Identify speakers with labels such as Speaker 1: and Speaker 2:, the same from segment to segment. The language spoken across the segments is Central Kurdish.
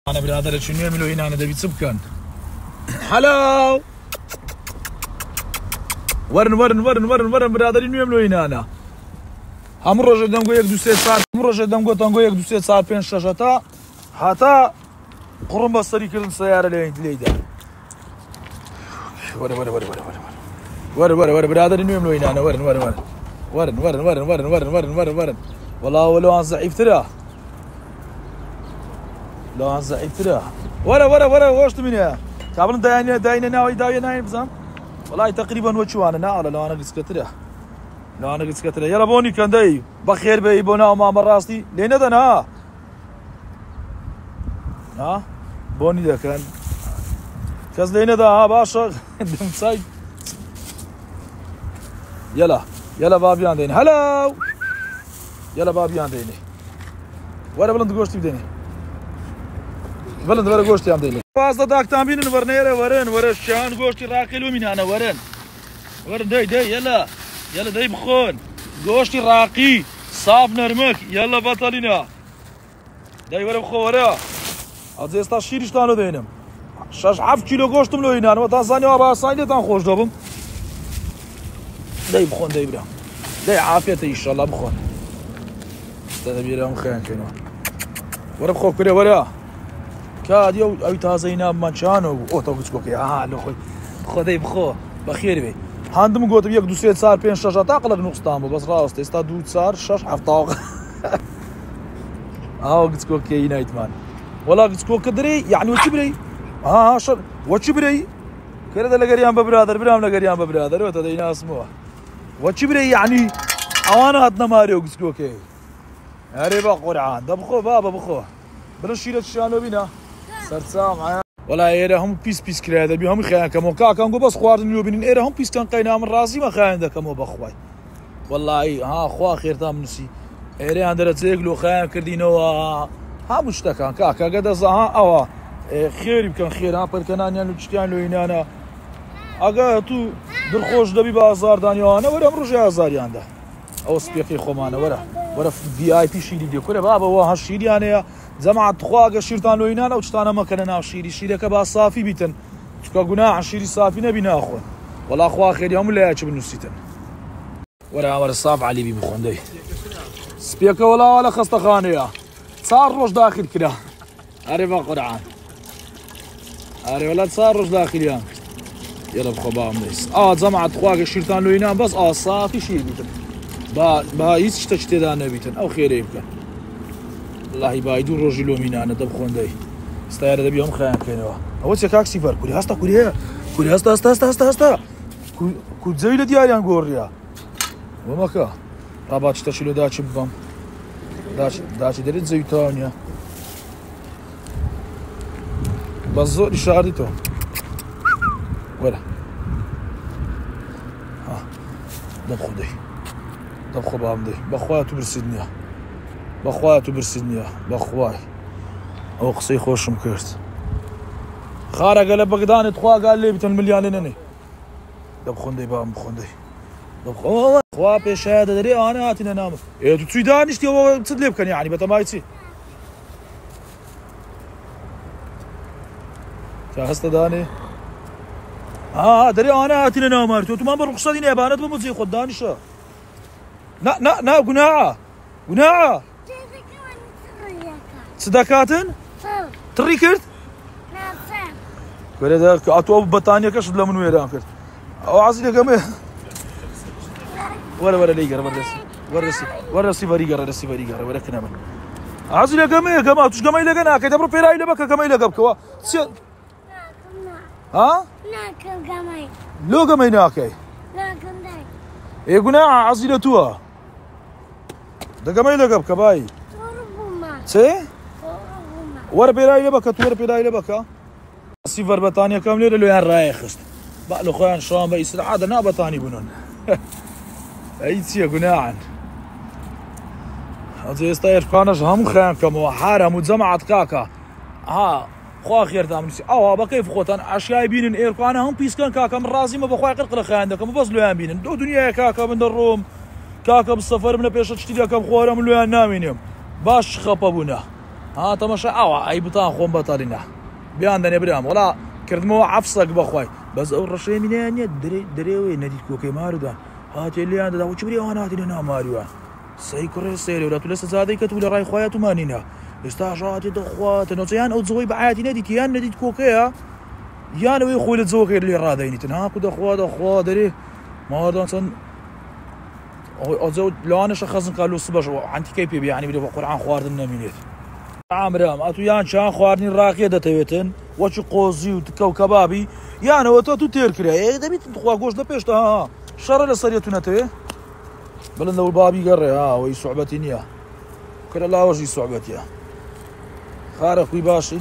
Speaker 1: أنا برادر شنو يعملوا هنا؟ أنا دبي سبكان. هلا. ورن برادر شنو يعملوا هنا أنا؟ هم روج دمگو یک دوست سال، هم روج دمگو تانگو یک دوست سال پنج شجاتا، حتی قرم بستری کردن سیاره لیده. ور برادر شنو يعملوا هنا أنا؟ ورن. والله ولو أنا ضعيف ترى. لا ضعيف ترى. ورا وش تمنيها؟ قبل داينا ناوي نايم بزام. والله تقريبا وشو أنا ناقله لا أنا قص كتره. لا أنا قص كتره. يلا بوني كان داي بخير بي بونا ما مراستي لين هذا ها بوني ده كان كاز لين هذا باشا دم ساي. يلا بابي عندنا هلا. يلا بابي عندنا. ورا بلند قوشتي بديني. بلند ورا قوشتي عندنا. فازدا داكتان بينن ورن شان قوشتي راقي ومن أنا ورن داي يلا داي بخون قوشتي راقي صاف نرمك يلا بطلنا داي ورا بخو ورا أزيستا شيرش تانو دينم شاش 7 كيلو قوشتم لو هنا أنا تازاني وابا سايدي تان خوش دابم داي بخون داي برا داي عافية إن شاء الله بخون تدبيرهم خيان كنوا ورا بخو كري ورا كاد يو أي تازينا منشانو أو توقف كي لو خدي بخو بخير بي هندم قلت بيك دوسيت صار بين شاشة تقلق نقصتامو بس راست استا دود صار شاش حفطاق قلت كي نايت مان والله قلت كدري يعني وتبري شر وتبري كذا لقريان ببرادر برام لقريان ببرادر وتدينا اسمه وتبري يعني أوانا هاتنا ماريو قلت كي هربا قرعان دبخو بابا بخو برشيلة الشانو بينا سرسام والله إيره هم بيس كريده بيهم خيان كمو كاكا نقول بس خواردن يوبين إيره هم بيس كان قينا من راسي ما خيان ده كمو بخواي والله خوا خير تام نسي إيره عندنا تيجلو خيان كردينو مشتكى كاكا قد زها خير يمكن خير بركنان يعني تشتيان لو هنا أنا أجا تو درخوش دبي بازار دانيو أنا ولا مرجع بازار يانده أو سبيكي خمانة ورا VIP شيري دي كله بابا واه شيري يعني جماعة خواجة شيرتان لوينان أو تشتانا ما كنا ناو شيري كبا صافي بيتن شكا جناح شيري صافي نبي ناخذ والله أخوة خير يوم اللي يأتي بالنسيتن ورا صاف علي بي بخون دي سبيكة ولا خسته خانية صار روش داخل كده أريبا قرعان ولا صار روش داخل يان يلا بخبام ليس جماعة خواجة شيرتان لوينان بس صافي شيري بيتن با هیچ تشتی دانه بیتن او خیره يمكن والله بايدون روجلو مينا انا دبخون داي استاير دبيهم خيان كينوا اول شيء كاكسي فر كوري هستا كود زيل ديالي انغوريا وماكا رابط تشيلو داش بام داش دريت زيتونيا بزور شارديتو ولا دبخون داي دبخو بامدي بخواتو برسيدنيا بخواي او قصي خوشم كرت خارق على بغدان تخوا قال لي بتن مليون لنني دبخوندي بخوندي دبخو خوا بشهاده دري انا اتنا نام تو تسيدانش تي تصدلب كان يعني بتمايتي شاهست داني دري انا اتنا نام تو ما برخصه دي ابانات بمزي خدانشه نا قناعة صداقاتن تريكرت كل ذلك أتوه بطانية كشد لمن ويران كرت أو عزيزي كم ولا ليجر ورسي فريقة ولا كنا من عزيزي كم أتوش كم يلقنا كده برو بيراي لبكا كم يلقب كوا لو كم يناكي إيه قناعة عزيزي توه ده كم يلقب كباي سي ور بيراي لبكا سيفر بطانية كاملة لو يعني رايخست بقى له خوان شام بيصير عادة نا بطاني بنون أي شيء قناعا هذا يستاير كانش هم خان كم حارة مجمعة كاكا خوا خير تامنسي بكيف خوتان أشياء بينن إيركانا هم بيسكن كاكا من رازي ما بخوا قرقل خاندك ما بس لو بينن دو دنيا كاكا من الروم كاكا بالسفر من بيش تشتري كم خوارم لو نامينهم باش خبابونا ها تەماشا ئەوە ئەی بتان خۆم بەتەڵینە بیان دەنێ برام وڵا کردمەوە عەفسەک بەخوای بەس ئەو ڕەشەیە مینیان نیە دەرێوەی نەدیت کۆکەی مارودان هاتێ لێیان دەدا و چ بری ئەوان هاتینە ناماریوان سەی کوڕێ سێرەوە تو لە سەزادەی کە تو لە ڕای خۆیان تومانینە ئێستا ژاتێ دەخواتە نۆچەیان ئەو جوۆی بەعاتی نەدیت یان نەدیت کۆکەیە یانەوەی خۆی لە جۆکەی لێ ڕادەینیتن هاکو دەخوا دەرێ ماوەدان چەند ئەوجە لەوانەشە خەزم کا لوس بەش عەنتیکەی پێ بیانی برێ بە قورعان خواردن نەمینێت ئامرام ئەتو یان چیان خواردنی ڕاقیە دەتەوێتن وەچی قۆزی و تکە و کەبابی یانەوە تۆ تو تێر کرا دەبیت خوا گۆشت لە پێشتە ها شەڕە لە سەرێت نەتەوێ بڵندە و بابی گەڕێ ئەوەی سوعبەتی نییە کرە لاوەژی سوعبەتیە خارە خوی باشی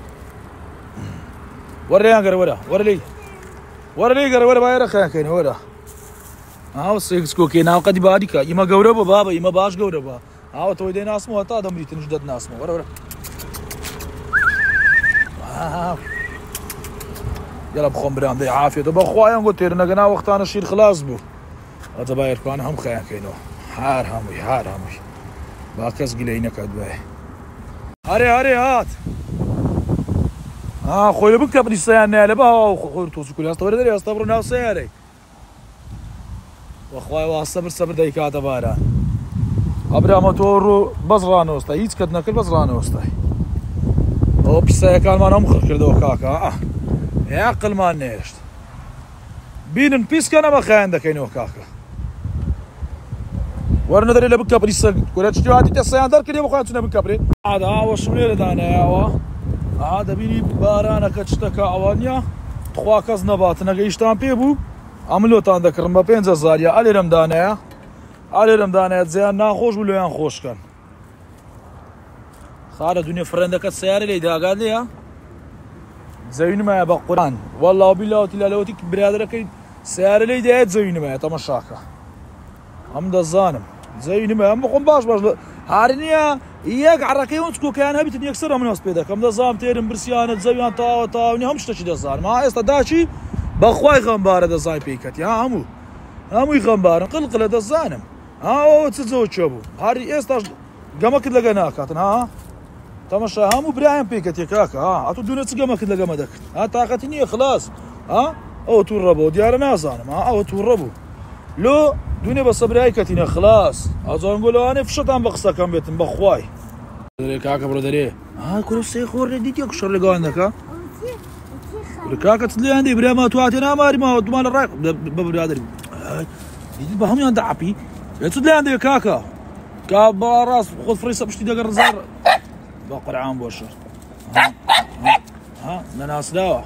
Speaker 1: وەرەیان گەرە وەرە لێی گەرە وەرە باێرە خەیانکەینە وەرە ئاوە سێکس کۆکێ ناو قەدی بادیکە ئیمە گەورە بە بابە ئیمە باش گەورە بە ئاوە تۆی دەی ناسمەوە تا دەمریتنش دەت ناسمەوە وەرە یەڵە بخۆم برام دەی عافێتە بەخوایان گۆ تێر نەگەنا وەختانە شیر خلاص بوو ئەتە باێرکوانە هەم خەیانکەینەوە هار هەمووی با کەس گلەی نەکات بێ هەرێ هات خۆی لە بکە پلیسەیان نایە لە بە خۆی تۆچ کولاستە وەرە دەرێ ئەستا بڕۆ ناو سەیارەی وەخوای وا سەبر دەیکاتە باران ئەبرامە تۆ ڕوو بەس ڕانەوەستای هیچ کەت نەکرد بەس ڕانەوەستای ئەوە پیسایەکانمان هەم خڕ کردەوە کاکە عەقڵمان نێشت بینن پیسکە نەمە خەیان دەکەینەوە کاکە وەرنە دەرێ لە بکە پلیسە کورە چیاتی تەسەیان دەرکردێ بەخوایان چونە بکەبرێ ئاوە شمێرە دانایەوە دەبینی بارانەکە چتەکە ئەوە نییە تخوا کەس نەباتە نەگەیشتان پێ بوو ئەملۆتان دەکڕم بە 5,000 ئالێرەم دانایە جیان ناخۆش بوو لۆیان خۆشکەن خارە دونێ فرەندەکە سیارە لێی داگات لێە زەوینمایە بە قورآن وەڵڵا بیلاوەتی لەلەوەتی برادەکەی سیارە لێی دایەت زەوینمایە تەمەشاکە ئەم دەزانم زەوینمایە ئەم بخۆم باش هاری نییە یەک عڕەکەی ئەوەن کۆکیان هەبیتن یەکسەر ئەمناس پێ دەکەم دەزانم تێرم برسیانت زەویان تاوەنی هەم شتێکی دەزانم ئێستا داچی بەخوای غەمبارە دەزای پێیکەتی هەمووی غەمبارن قڵقلە دەزانم ئەوە چ جۆ چێ بوو هاری ئێستاش گەمەکرد لەگە ناکاتن تەمەشا هەموو برایان پێکەتێ کاکە ئەتو دوونە چ گەمەکرد لەگەمە دەکرد تااقەتی نییە خلاص ئەوە تووڕە بوو دیارە نازانم ئەوە تووڕە بوو لۆ دوونێ بە سەبرای کەتینە خلاص ئەوجارنگۆ لەوانێ فشتان بە قسەکەم بێتن بەخوای کاکە بڕۆ دەرێ کورە سێ خۆڕێ دیتێ کوشەڕ لەگەوان دەکە کاکە چ لێیان دەی برامە تو هاتێ ناماریمەوە دومان لە ڕای بە برادەری دیت بە هەمویان دەعاپی چ لێیان دەوێ کاکە کا بەڕاست خۆت فڕیسە پشتی دەگەڕ ڕزار بە قورعان بۆشە نەناسداوە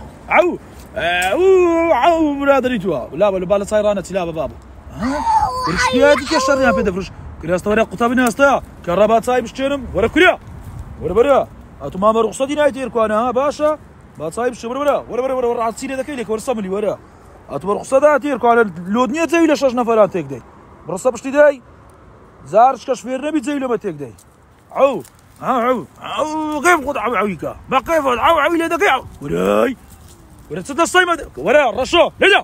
Speaker 1: ئەو برادەری تووە لابە لە با لە چای ڕانەتی لابە بابە شتیاتی کێ شەڕیان پێ دەفرش کراستە وەرە قوتابی ناستەیە کە ڕەبا چای بشتێنم وەرە کوریا وەرە بەرە ئەتو مامە ڕوخسەتی نای تێرکوانە باشە با چای بشتێ وەرە ڕاستچی لێ دەکەی لێک وەرسە ملی وەرە ئەتو بە ڕوخسەدا تێرکوانە لۆت نییە جەوی لە 6 نەفەران تێک دەی بڕسە پشتی دای زارش کەش فێر نەبی جەوی لەمە تێک دەی كيف خذ عويك ما كيف عوي لي دقيقة وراي ولا تصدق الصيمة ورا رشا ليلا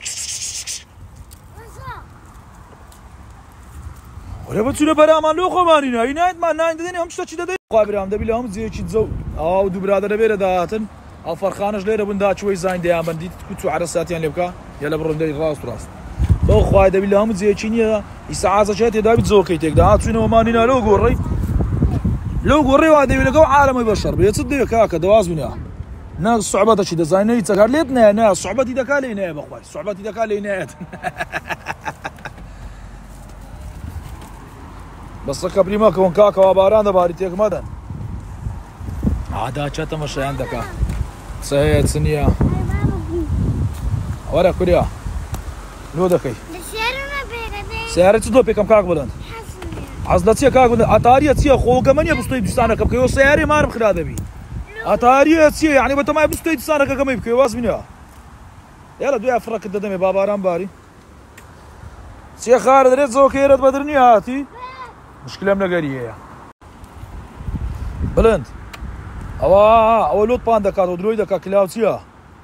Speaker 1: ولا بتشوف برا ما لو خمارينا ينايت ما ناين دني هم شتى دني قابر هم دبي لهم زي تشي زو دو برادر بير داتن الفرخانش ليرة بندا شوي زين ديام بنديت كنتو على ساعتين لبكا يلا برندي راس بو خوای دبي لهم زي تشينيا يساعز جات دابي زوكي تك دا شنو ما نينا لو غوري لو قري واحد يقول عالم يبشر بيتصدق كاكا دواز منها ناس صعوبات شي ديزاينر تقال ليتنا ناس صعوبات يدك علينا يا اخوي صعوبات يدك علينا بس قبل ما كون كاكا وباران باريتك مدن عاده چته مش عندك صحيح سنيه ورا كوريا لو دكاي سيارة تدو بكم كاك بلند عزلتي كاك بلند اتاريه تي خو كمان يبستوي دستانه كبكيو سياري ما رم خدا دبي اتاريه تي يعني بتما يبستوي دستانه كما يبكي واز منها يلا دو افرك الدم بابا رام باري سي خالد ريت زوكيرت بدرني هاتي مشكله منغريه بلند او لوت باندا كاتو درويدا كلاوتيا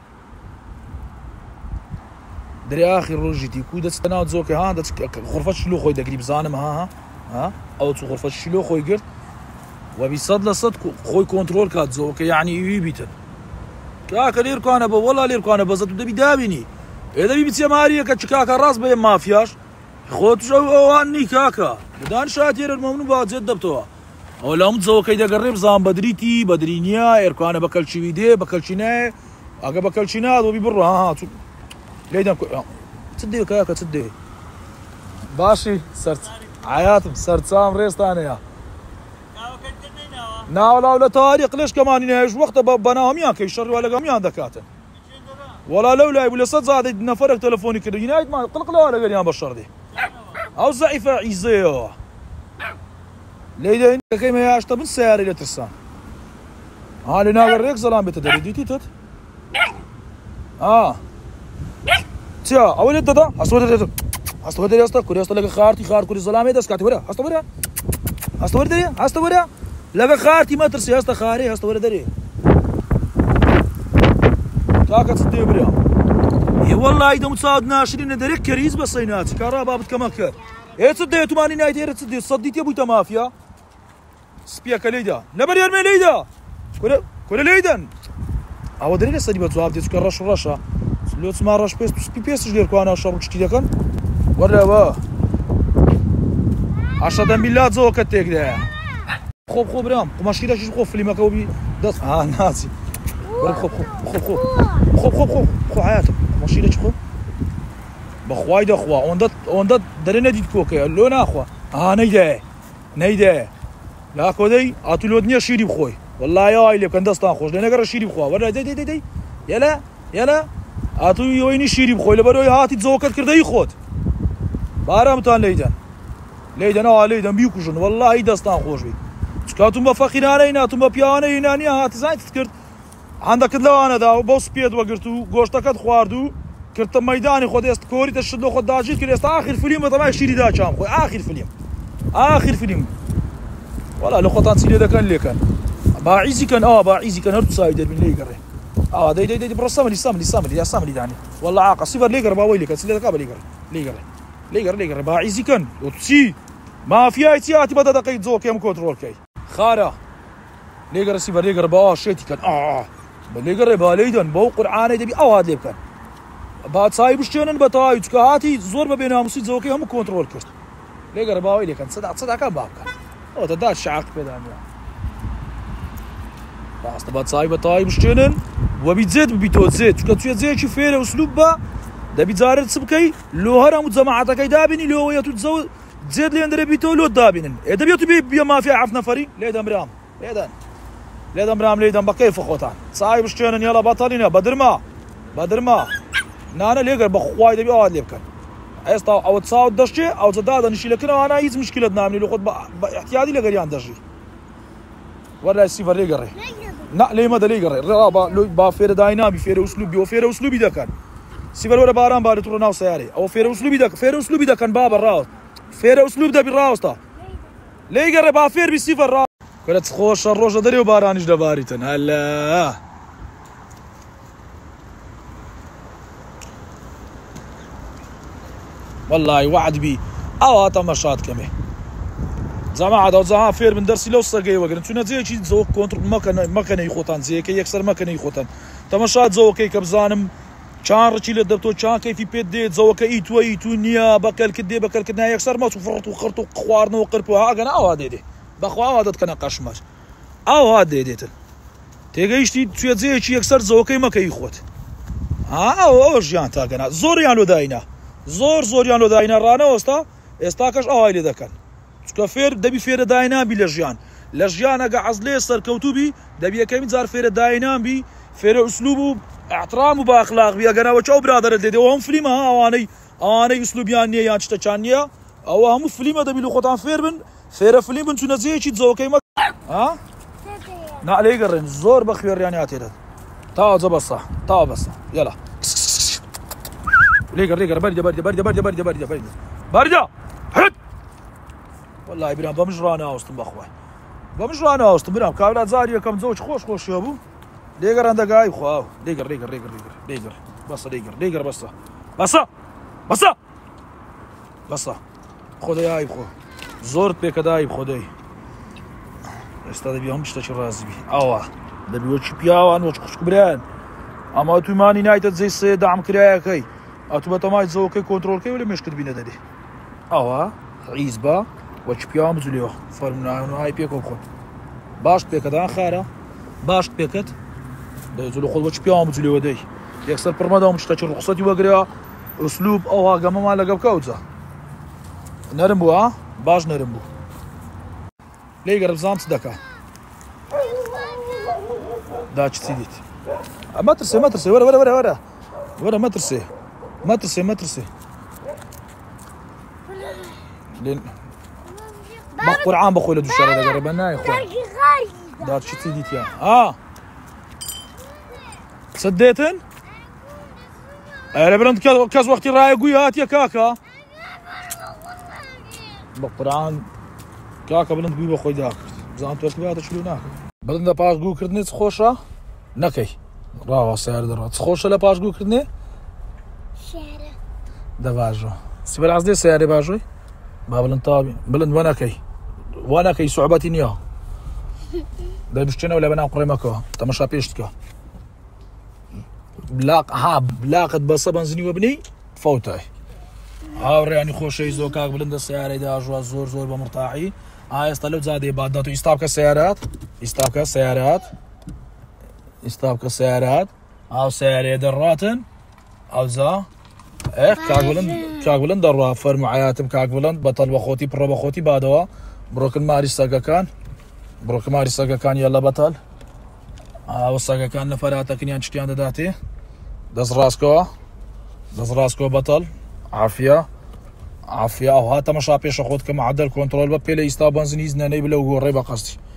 Speaker 1: دري اخر روجيتي كود استناد زوكي غرفه شلو خوي دقريب زانم ها او تو غرفه شلو خوي قرت وبصد لصد خوي كنترول كات زوك يعني يبيتن كاكا لير كان با والله لير كان بزت دبي دابني اذا بيبتي ماريا كاكا راس بين مافياش خوت جو اني كاكا بدان شاتير المؤمن بعد زد دبتوا ولا متزوك اذا قرب زام بدريتي بدرينيا ايركان بكل شي فيدي بكل شي نه اجا بكل شي نه وبيبر ها ليدن تصدق كاكا تصدق باشي صرت حياتم صرت سام ريستانه يا نا ولا طارق ليش كمان ايش وقت بناهم ياك الشر ولا قام دكاتن ولا لولا ولا صد زاد نفرق تلفوني كده ينايد ما قلق له ولا قال يا بشر دي او ضعيفه عزيه ليدا كيما ياش طب السياره اللي ترسان ها لنا غريك سلام بتدري دي تت تيا اول انت اصلا يا اسطى كوريا اسطى لك خارتي خار كوري سلام داس كاتي ورا اسطى ورا لك خارتي ما ترسي اسطى خاري اسطى ورا دري كاكا تصدق بريا اي والله اذا متصاد ناشرين دريك كريز بصيناتي كارا بابت كما كر اي تصدق 80 نايت تصدق صديتي ابو مافيا سبيكا ليدا نبر يرمي ليدا كل ليدن او دري لسه دي بتواب دي تكرش رشا لو تسمع رش بيس جير كوانا شرب كتي كان ولا 10 بالله زوكتك ده خوب برام وماشي شي خوف اللي ما كوبي داس ناسي خوب حياتك ماشي خوب بخواي ده خوا اون درنا ديت كوكا لون اخوا نيده لا كودي اتلودني شيري بخوي والله يا اللي كان دستان خوش لنا قرا شيري بخوا ولا دي يلا اتو يويني شيري بخوي لبرو هاتي زوكت كردي خود بارام تان ليدن بيكوجن والله دستان خوش بي تكاتم بفخيرانه ناتم بيانه يناني هات زايد تذكرت عندك لو انا دا بوس بيد وقرتو غوشتكت خواردو كرت ميداني خود است كوري تشدو خود داجيت كل است اخر فيلم طبعا شيري دا شام خو اخر فيلم والله لو خطان سيدي دا كان لي كان باعيزي كان هرت سايدر من لي قري دي برسم لي ساملي داني والله عاق صفر لي قري باوي لي كان سيدي كاب لي قري باعيزي كان وتسي ما في ايتياتي بدا دقيق زوك يم كنترول كي خارا لي قري صفر لي قري با شيتي كان لي قري باليدن بو قرعانه دبي اواد لي كان بعد صايب شنن بتاعي تكهاتي زور ما بينهم سي زوكي هم كنترول كرت لي قري باوي لي كان صدق كان باب كان او تداش شعق بدان بس بعد صايب بتاعي شنن وبيزيد بيتوزيد كتو زيد شي فير اسلوب با ده بيزارت سبكي لو هرم جماعتك دابني لو يتزو زيد لي اندري بيتو لو دابنين اذا بيتو بي ما في عرف نفري ليدن برام ليدن بكيف خوتان صايب شنن يلا بطلنا بدرما نانا ليقر بخواي دبي اواد ليبكن استا او تصاود دشي او زداد نشي لكن انا هيز مشكله نامني لو خد احتياطي لقريان دشي ولا سيفر ليقر لا لي ما ليقر رابا با فير داينامي فير اسلوبي ده كان سيفر ولا باران بار ترو ناو سياري او فير اسلوبي ده كان بابا راو فير اسلوب ده بالراوستا ليقر با فير بسيفر راو كنت خوش الروجه دري وبارانج دباريتن هلا والله وعد بي او تمشات كمه جماعه دو زها فير من درسي لو سقي وقرن تنا زي شي زو كونترول ما كان يخوتان زي كي يكسر ما كان يخوتان تمشات زو كي كبزانم شان رشي لدبتو شان كيف بيد زو كي تو نيا بكل كدنا يكسر ما فرط وخرط خوارنا وقربو ها انا او هادي بخوا هادت كان قشمش او هادي ديت تيجيشتي تو زي شي يكسر زو كي ما كي يخوت او جان تاغنا زور يانو داينا زور يانو داينا رانا وستا استاكش اوایلی دکن چکه فیر دبی فیر داينا بي لجيان اگه عزلي سركوتوبي دبي كم زار فیر داينا بي فیر اسلوبه احترامه باخلاق بي اگه وچو برادر دي وهم فيلم ها اواني اسلوب يانيه يان چتچانيه او هم فيلم دبي لو خطان فیر بن فیر فيلم بن تنزي چي زوكي ما ها نا علي قرن زور بخير يعني اتيد تا زبصه تا بس يلا ليقر برجع حد والله ابراهيم بمجرانا اوستم بخوي بمجرانا اوستم برام كابلات زاريه كم زوج خوش يا ابو ليقر عندك جاي خو ليقر بس خذ يا ايب خو زورت بك دايب خذي ئێستا دەبی هەموو شتێکی ڕازی بی ئەوە دەبی وەچی پیاوان وەچ خوشک برایان ئەما تومانی نایتە جێی سێ دامکرایەکەی ئەتو بە تەمای جەوەکەی کۆنتڕۆلکەی وەلە مێشکرد بینە دەدێ ئەوە عیز بە وەچ پیاوان بجولێەوە فەرمونای پێکەوە بخۆن باش پێکەدان خارە باش پێکەت دەیت لە خۆڵ وەچ پیاوان بجولێەوە دەی یەکسەر پڕمەدا هەموو شتێکی ڕوخسەتی وەگریا ئوسلوب ئەوە گەمەمان لەگەڵ بکەوتە نەرم بووە باش نەرم بوو لێی گەرە بزانم چ دەکا دا چی دیت مەترسێ مەترسێ وەرە وەرە وەرە وەرە وەرە مەترسێ مەترسێ مەترسێ لێن بە قورعان بەخۆی لە دووشارە دەگەڕێ بە نایخوا دا چی دیتیان چت دێتن لە برند کەس وەختی ڕایە گووی هاتیە کاکە بە قورعان کاکە بلند گووی بەخۆی داکرد بزانم تۆرکی باتە چلو ناکرد بلندە پاش گووکردنێ چ خۆشە نەکەی ڕاوە سیار دەڕات چ خۆشە لە پاش گووکردنێ دە باشە سیبەر عەز دێ سیارێ باشۆی با بلند تابی بلند وە نەکەی سوعبەتی نییە دەبشتێنەوە لە بەناو قڕێمەکەوە تەمەشا پێش بکە بلاقت بەسە بەنزینی وە بنی فەوتای هاوڕێیانی خۆشەی زۆر کاک بلندە سیارەی داژوە زۆر زۆر بە مرتاحی ئێستا لەو جادەی بادات و ئیستا بکە سیارات ئیستا بکە سیارات ئاو سیارەیە دەڕاتن ئەوزا کاک بلند دەڕوا فەرموعایاتم کاک بلند بەتەڵ بەخۆتی پڕە بەخۆتی بادەوە بڕۆکن ماری سەگەکان یەڵە بەتەڵ ئەوە سەگەکان نەفەراتەکەنیان شتیان دەداتێ دەست ڕاستکەوە بەتەڵ عافیە ئەو هاتەمەشا پێشە خۆت کە معدەل کۆنتڕۆل بە پێ لە ئیستا بەنزینی زنەنەی بلە و گۆڕێ بە قەستی